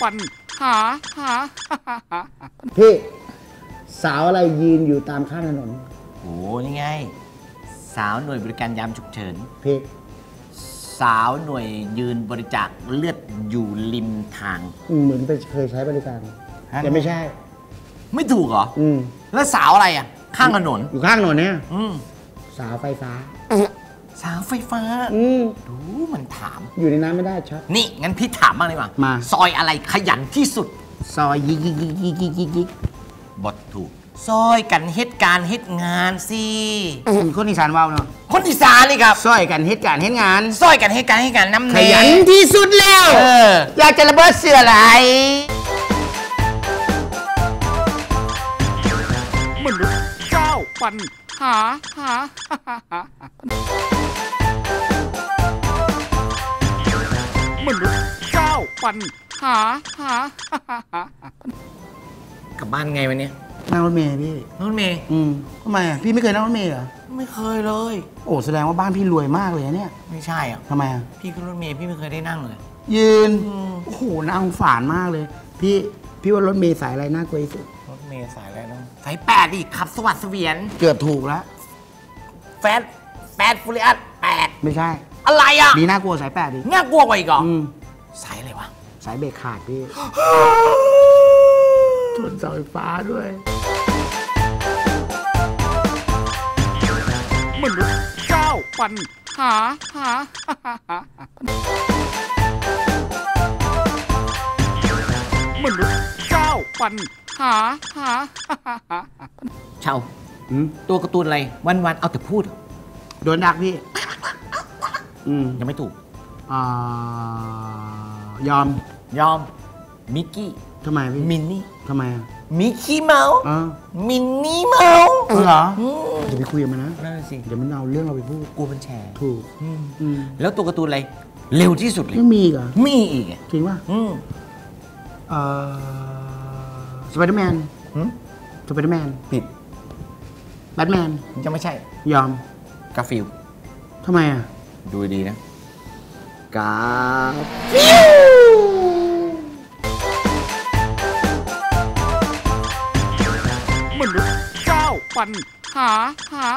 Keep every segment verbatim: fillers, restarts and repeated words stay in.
ปัญหาหาพี่สาวอะไรยืนอยู่ตามข้างถนนโอ้นี่ไงสาวหน่วยบริการยามฉุกเฉินพี่สาวหน่วยยืนบริจาคเลือดอยู่ริมทางเหมือนไปเคยใช้บริการแต่ไม่ใช่ไม่ถูกเหรออืมแล้วสาวอะไรอ่ะข้างถนนอยู่ข้างถนนเนี่ยอืมสาวไฟฟ้าสาวไฟฟ้าอืมดูมันถามอยู่ในน้ำไม่ได้ช็อตนี่งั้นพี่ถามบ้างดีกว่ามาซอยอะไรขยันที่สุดซอยยิกยิกยิกยิกยิกยิกยิกบทถูกซอยกันเหตุการณ์เหตุงานสิคนอีสานว่าวเนาะคนอีสานนี่ครับซอยกันเหตุการณ์เหตุงานซอยกันเหตุการณ์เหตุงานน้ำขยันที่สุดแล้วเอออยากจะระเบิดเสื้อไหลมนุษย์เจ้าปัญหาหา มนุษย์เจ้าปัญหาหากลับบ้านไงวันนี้นั่งรถเมล์พี่รถเมล์อืมทำไมอ่ะพี่ไม่เคยนั่งรถเมล์เหรอไม่เคยเลยโอ้แสดงว่าบ้านพี่รวยมากเลยเนี่ยไม่ใช่อ่ะทำไมอ่ะพี่ขึ้นรถเมล์พี่ไม่เคยได้นั่งเลยยืนโอ้โหน่าสงสารมากเลยพี่พี่ว่ารถเมล์สายอะไรน่ากลัวที่สุดรถเมล์สายอะไรน้องสายแปดดิขับสวัสดิ์เสวียนเกือบถูกแล้วแฟดแปดฟูริอัสแปดไม่ใช่อะไรอ่ะดีน่ากลัวสายแปดดิน่ากลัวกว่าอีกเหรอสายอะไรวะสายเบรกขาดพี่ชนเสาไฟฟ้าด้วยมนุษย์เจ้าปัญหาหา มนุษย์เจ้าปัญหาหาเช่าตัวการ์ตูนอะไรวันๆเอาแต่พูดโดนดักพี่อืมยังไม่ถูกอ่ายอมยอมมิกกี้ทำไมพี่มินนี่ทำไมอ่ะมิกกี้เมาส์มินนี่เมาส์เหรออย่าไปคุยกับมันนะนั่นสิเดี๋ยวมันเอาเรื่องเราไปพูดกลัวมันแชร์ถูกแล้วตัวการ์ตูนอะไรเร็วที่สุดเลยไม่มีเหรอมีอีกจริงป่ะเอ่อสไปเดอร์แมนสไปเดอร์แมนผิดแบทแมนยังไม่ใช่ยอมกาฟิลทำไมอ่ะดูดีนะกาฟิลมนุษย์เจ้าปัญหาหา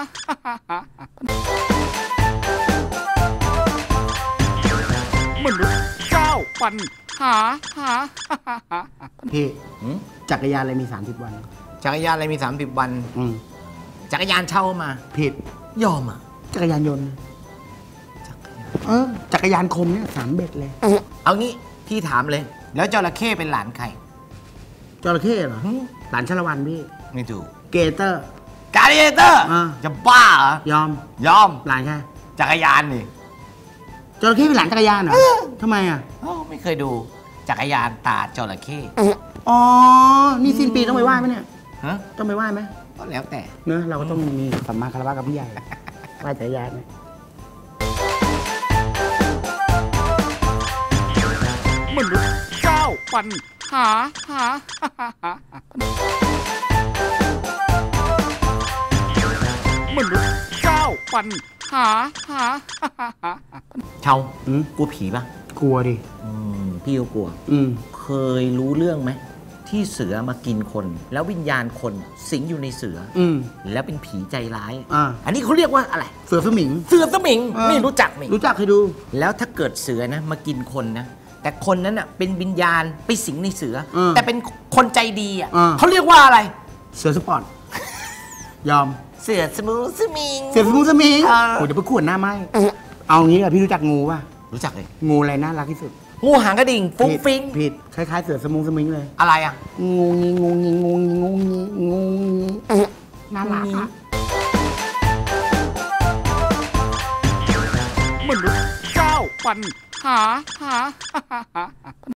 มนุษย์เจ้าปัญหาหาพี่จักรยานอะไรมีสามสิบวันจักรยานอะไรมีสามสิบวันจักรยานเช่ามาผิดยอมอ่ะจักรยานยนต์เออจักรยานคมเนี่ยสามเบ็ดเลยเอางี้พี่ถามเลยแล้วจระเข้เป็นหลานใครจระเข้เหรอหลานชลวันพี่ไม่ถูกเกเตอร์กาเรเตอร์จะบ้าเหรอยอมยอมหลานใครจักรยานนี่จระเข้เป็นหลานจักรยานเหรอทำไมอ่ะไม่เคยดูจักรยานตาจระเข้อ๋อนี่สิ้นปีต้องไปไหว้ไหมเนี่ยฮะต้องไปไหว้ไหมก็แล้วแต่เนอะเราก็ต้องมีสัมมาคารวะกับพี่ใหญ่ไหว้จักรยานไหมมนุษย์เจ้าปัญหาหา มนุษย์เจ้าปัญหาหาเชากลัวผีปะกลัวดิพี่ก็กลัวเคยรู้เรื่องไหมที่เสือมากินคนแล้ววิญญาณคนสิงอยู่ในเสือแล้วเป็นผีใจร้ายอันนี้เขาเรียกว่าอะไรเสือสมิงเสือสมิงนี่รู้จักไหมรู้จักเคยดูแล้วถ้าเกิดเสือนะมากินคนนะแต่คนนั้นอ่ะเป็นวิญญาณไปสิงในเสือแต่เป็นคนใจดีอ่ะเขาเรียกว่าอะไรเสือสปอร์ตยอมเสือสมูสมิงเสือสมูสมิงโอ้เดี๋ยวไปขวนหน้าไหมเอางี้อะพี่รู้จักงูป่ะรู้จักเลยงูอะไรน่ารักที่สุดงูหางกระดิ่งฟุ้งฟิ้งผิดคล้ายๆเสือสมูสมิงเลยอะไรอ่ะงูงี้งูงี้งูงี้งูงี้งูงี้น่ารักอะมนุษย์เจ้าปัญหาหา